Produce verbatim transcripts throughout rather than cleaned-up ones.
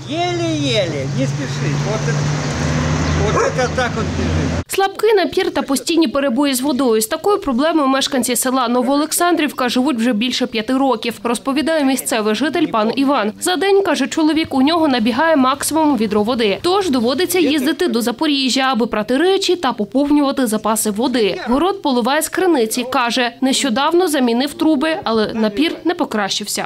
Еле-еле, не спеши. Вот это, вот это так вот бежит. Слабкий напір та постійні перебої з водою. З такою проблемою мешканці села Новоолександрівка живуть вже більше п'яти років, розповідає місцевий житель пан Іван. За день, каже чоловік, у нього набігає максимум відро води. Тож доводиться їздити до Запоріжжя, аби прати речі та поповнювати запаси води. Город поливає з криниці, каже, нещодавно замінив труби, але напір не покращився.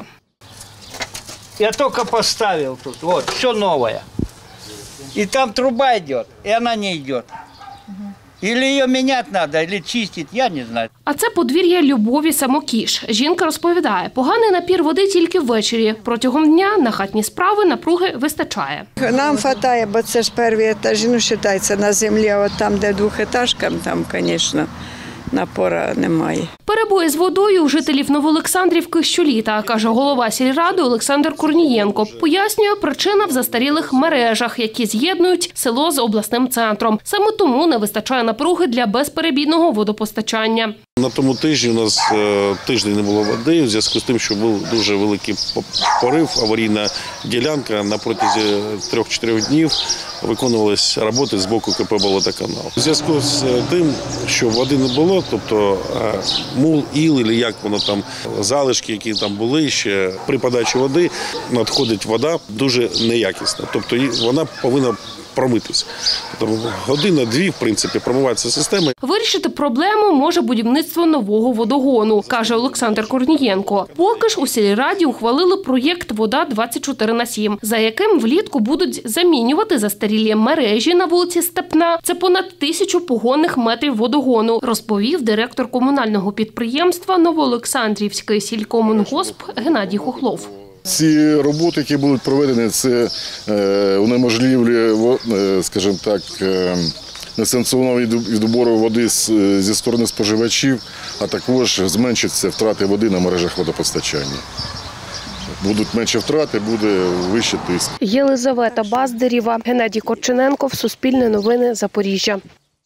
Я только поставил тут, вот, все новое. И там труба идет, и она не идет. Или ее менять надо, или чистить, я не знаю. А це подвір'я Любові Самокіш. Жінка розповідає, поганий напір води тільки ввечері. Протягом дня на хатні справи напруги вистачає. Нам вистачає, бо це ж перші етажі, ну, вважається, на землі, а от там, де двохетажка, там, звісно, напора немає. Перебої з водою у жителів Новоолександрівки щоліта, каже голова сільради Олександр Корнієнко. Пояснює, причина в застарілих мережах, які з'єднують село з обласним центром. Саме тому не вистачає напруги для безперебійного водопостачання. На тому тижні у нас тиждень не було води, у зв'язку з тим, що був дуже великий порив, аварійна ділянка. На протязі трьох-чотирьох днів виконувалися роботи з боку КП «Болотоканал». У зв'язку з тим, що води не було, тобто мул, іл, або як воно там, залишки, які там були ще, при подачі води надходить вода дуже неякісна, тобто вона повинна промитися. Тобто година-дві, в принципі, промивається система. Вирішити проблему може будівництво нового водогону, каже Олександр Корнієнко. Поки ж у сільраді ухвалили проєкт «Вода двадцять чотири на сім», за яким влітку будуть замінювати застарілі мережі на вулиці Степна. Це понад тисячу погонних метрів водогону, розповів директор комунального підприємства Новоолександрівський сількомунгосп Геннадій Хохлов. Ці роботи, які будуть проведені, це унеможливлює, скажімо так, несанкціонований відбір води зі сторони споживачів, а також зменшаться втрати води на мережах водопостачання. Будуть менші втрати, буде вищий тиск. Єлизавета Баздарєва, Геннадій Корчененков, Суспільне новини, Запоріжжя.